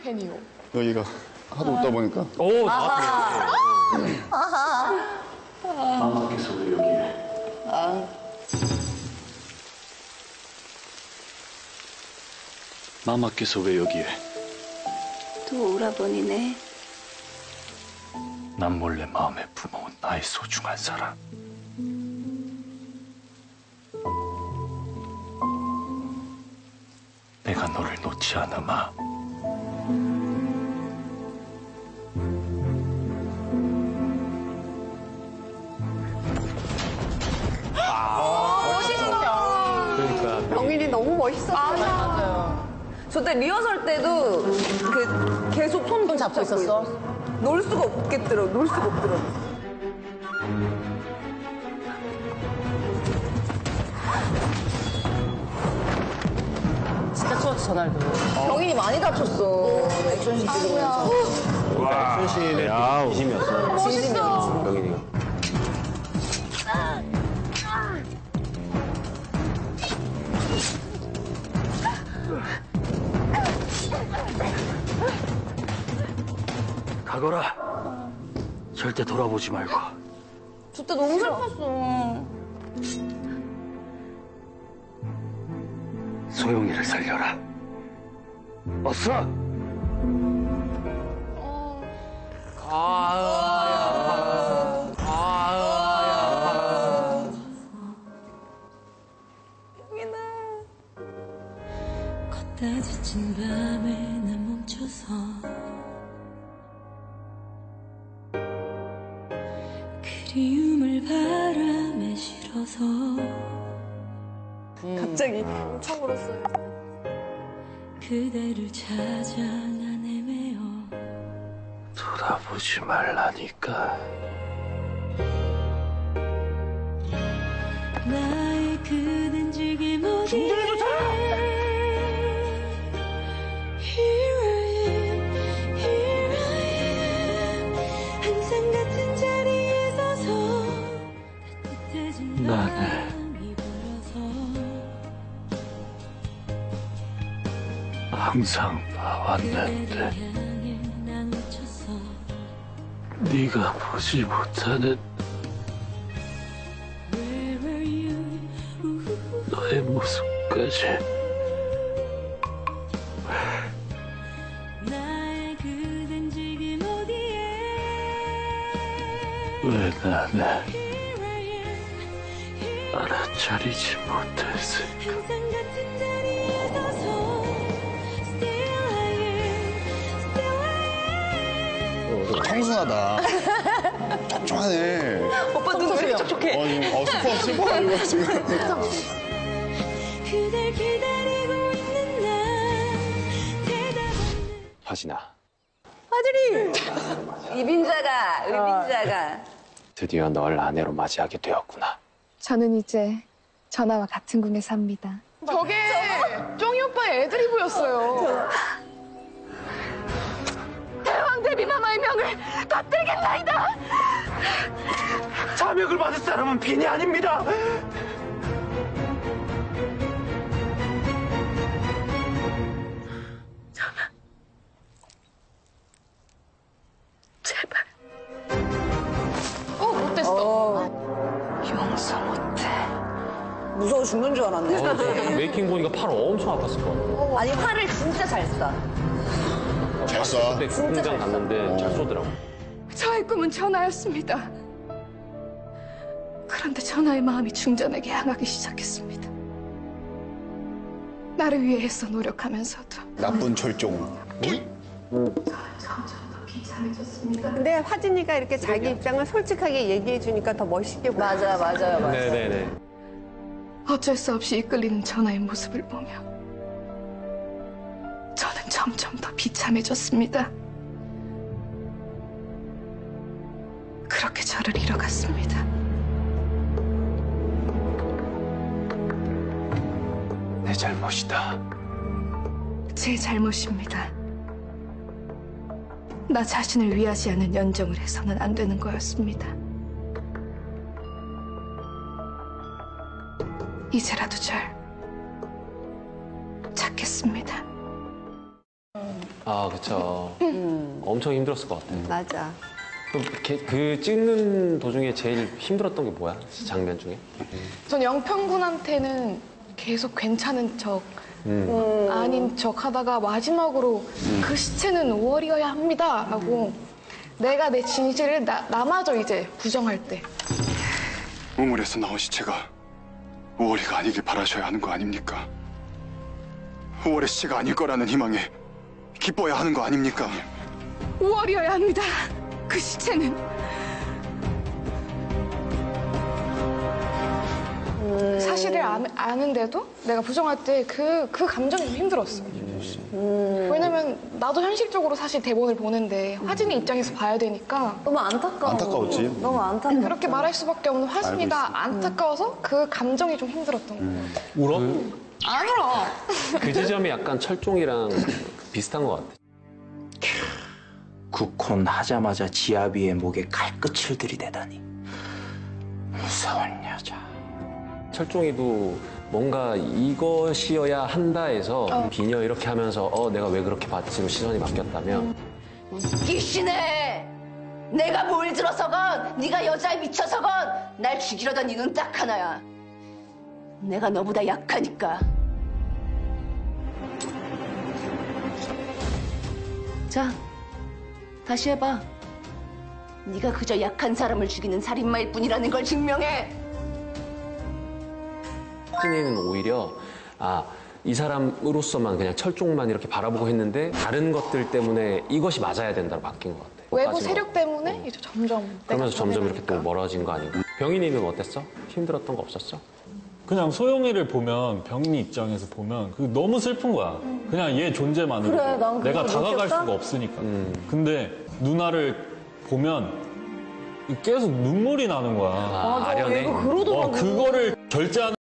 팬이요. 여기가 하도 웃다 보니까. 오, 나왔네. 마마께서 왜 여기에? 마마께서 왜 여기에? 또 오라버니네. 난 몰래 마음에 품어온 나의 소중한 사람. 내가 너를 놓지 않으마. 그러니까. 병인이 너무 멋있었어요. 맞아요. 저 때 리허설 때도 계속 손 잡고 있었어? 놀 수가 없겠더라고. 놀 수가 없더라고. 진짜 추웠지, 전날도. 병인이 많이 다쳤어. 액션씬 찍으면서. 손신의 진심이었어. 진심이었지. 병인이가. 가거라. 절대 돌아보지 말고. 저 때 너무 슬펐어. 소영이를 살려라. 어서! 걷다 지친 밤에 난 멈춰서 그리움을 바람에 실어서 갑자기 엄청 울었어요. 그대를 찾아 난 헤매어 돌아보지 말라니까. 나의 그댄 지금 어디에 Here I am, here I am 항상 같은 자리에 서서 따뜻해진 나는 마음이 불어서 항상 그대를 봐왔는데 향해 난 웃쳤어 네가 보지 못하는 Where were you? 너의 모습까지. 나의 그댄 지금 어디에 왜 나는 Here I am, here 알아차리지 못했을까. 항상 같은 자리에 서서 Still I am, still I am 청순하다. 촉촉하네. 오빠 눈 왜 이렇게 촉촉해? 슬퍼가지고 지금. 그댈 기다리고 있는 난 대답 없는 화진아. 이빈자가. 드디어 널 아내로 맞이하게 되었구나. 저는 이제 전하와 같은 궁에 삽니다. 저게 쫑이 오빠의 애드리브였어요. 대왕 대비마마의 명을 받들겠나이다. 자맥을 받을 사람은 빈이 아닙니다. 제발. 못됐어. 용서 못해. 무서워 죽는 줄 알았네. 메이킹 보니까 팔 엄청 아팠을 것 같아. 아니 화를 진짜 잘 쏴. 잘 쏴. 그때 공장 갔는데 잘 쏘더라고. 저의 꿈은 전하였습니다. 그런데 전하의 마음이 중전에게 향하기 시작했습니다. 나를 위해 애써 노력하면서도 나쁜 철종. 근데 화진이가 이렇게 자기 입장을 솔직하게 얘기해 주니까 더 멋있게 보여. 맞아요. 네네네. 어쩔 수 없이 이끌리는 전하의 모습을 보며 저는 점점 더 비참해졌습니다. 그렇게 저를 잃어갔습니다. 내 잘못이다. 제 잘못입니다. 나 자신을 위하지 않는 연정을 해서는 안 되는 거였습니다. 이제라도 절 찾겠습니다. 아, 그쵸. 엄청 힘들었을 것 같아요. 맞아. 그 찍는 도중에 제일 힘들었던 게 뭐야? 장면 중에? 전 영평군한테는 계속 괜찮은 척, 아닌 척 하다가 마지막으로 그 시체는 5월이어야 합니다 하고 내가 내 진실을 나마저 이제 부정할 때 우물에서 나온 시체가 5월이가 아니길 바라셔야 하는 거 아닙니까? 5월의 시체가 아닐 거라는 희망에 기뻐야 하는 거 아닙니까? 5월이어야 합니다. 그 시체는. 사실을 아는데도 내가 부정할 때 그 감정이 좀 힘들었어. 왜냐면 나도 현실적으로 사실 대본을 보는데 화진이 입장에서 봐야 되니까 너무 안타까워. 안타까웠지. 너무 안타까워. 그렇게 말할 수밖에 없는 화진이가 안타까워서 그 감정이 좀 힘들었던 거야. 울어? 안 울어. 그 지점이 약간 철종이랑 비슷한 것 같아. 국혼 하자마자 지아비의 목에 칼끝을 들이대다니. 무서운 여자. 철종이도 뭔가 이것이어야 한다 해서 비녀 이렇게 하면서 내가 왜 그렇게 봤지로 시선이 바뀌었다면 기신해! 내가 뭘 들어서건 네가 여자에 미쳐서건 날 죽이려던 이유는 딱 하나야. 내가 너보다 약하니까. 자, 다시 해봐. 네가 그저 약한 사람을 죽이는 살인마일 뿐이라는 걸 증명해. 화진이는 오히려 이 사람으로서만 그냥 철종만 이렇게 바라보고 했는데 다른 것들 때문에 이것이 맞아야 된다로 바뀐 것 같아. 외부 빠진 세력 것 때문에 이제 점점 그러면서 내가 점점 이렇게 또 변해가니까. 멀어진 거 아니고. 병인이는 어땠어? 힘들었던 거 없었어? 그냥 소영이를 보면 병인이 입장에서 보면 그 너무 슬픈 거야. 그냥 얘 존재만으로 그래, 난 내가 그걸 다가갈 느꼈다? 수가 없으니까. 근데 누나를 보면 계속 눈물이 나는 거야. 맞아, 아련해. 얘가 그러더라고. 그거를 절제하는